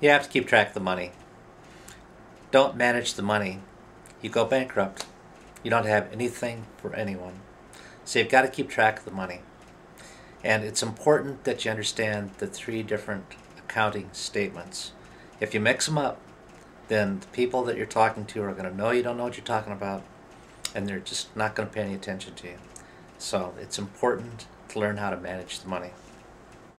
You have to keep track of the money. Don't manage the money. You go bankrupt. You don't have anything for anyone. So you've got to keep track of the money. And it's important that you understand the three different accounting statements. If you mix them up, then the people that you're talking to are going to know you don't know what you're talking about, and they're just not going to pay any attention to you. So it's important to learn how to manage the money.